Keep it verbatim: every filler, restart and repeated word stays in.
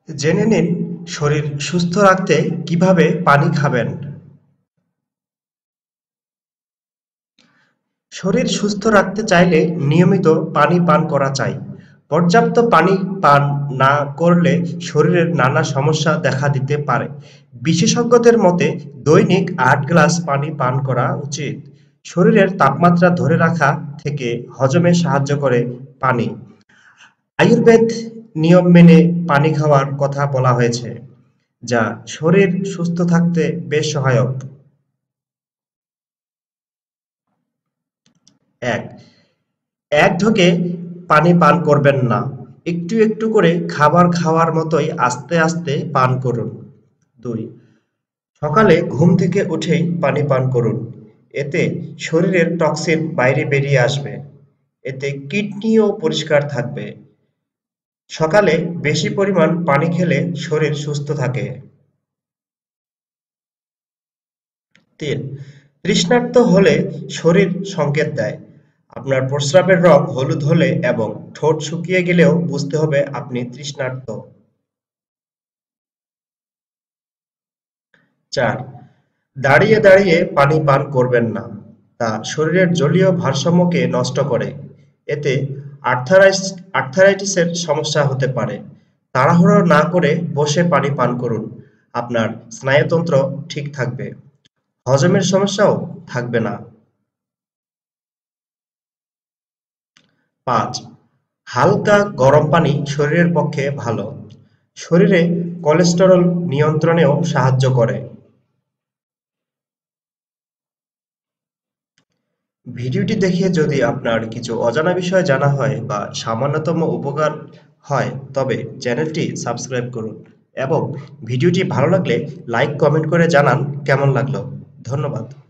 জেনে নিন শরীর সুস্থ রাখতে কিভাবে পানি খাবেন। শরীর সুস্থ রাখতে চাইলে নিয়মিত পানি পান করা চাই। পর্যাপ্ত পানি পান না করলে শরীরের নানা সমস্যা দেখা দিতে পারে। বিশেষজ্ঞদের মতে দৈনিক আট গ্লাস পানি পান করা উচিত। শরীরের তাপমাত্রা ধরে রাখা থেকে হজমে সাহায্য করে পানি। আয়ুর্বেদ নিয়ম মেনে পানি খাওয়ার কথা বলা হয়েছে, যা শরীর সুস্থ থাকতে বেশ সহায়ক। এক এক ঢোকে পানি পান করবেন না। একটু একটু করে খাবার খাওয়ার মতোই আস্তে আস্তে পান করুন। দুই সকালে ঘুম থেকে উঠেই পানি পান করুন। এতে শরীরের টক্সিন বাইরে বেরিয়ে আসবে। এতে কিডনিও পরিষ্কার থাকবে। সকালে বেশি পরিমাণ পানি খেলে শরীর সুস্থ থাকে। তিন তৃষ্ণার্ত হলে শরীর সংকেত দেয়। আপনার প্রস্রাবের রং হলুদ হলে এবং ঠোঁট শুকিয়ে গেলেও বুঝতে হবে আপনি তৃষ্ণার্ত। চার দাঁড়িয়ে দাঁড়িয়ে পানি পান করবেন না। তা শরীরের জলীয় ভারসাম্যকে নষ্ট করে। এতে আর্থারাইস আর্থারাইটিসের সমস্যা হতে পারে। তাড়াহুড়ো না করে বসে পানি পান করুন। আপনার স্নায়ুতন্ত্র ঠিক থাকবে। হজমের সমস্যাও থাকবে না। পাঁচ হালকা গরম পানি শরীরের পক্ষে ভালো। শরীরে কোলেস্টেরল নিয়ন্ত্রণেও সাহায্য করে। ভিডিওটি দেখে যদি আপনার কিছু অজানা বিষয় জানা হয় বা সামান্যতম উপকার হয়, তবে চ্যানেলটি সাবস্ক্রাইব করুন এবং ভিডিওটি ভালো লাগলে লাইক কমেন্ট করে জানান কেমন লাগলো। ধন্যবাদ।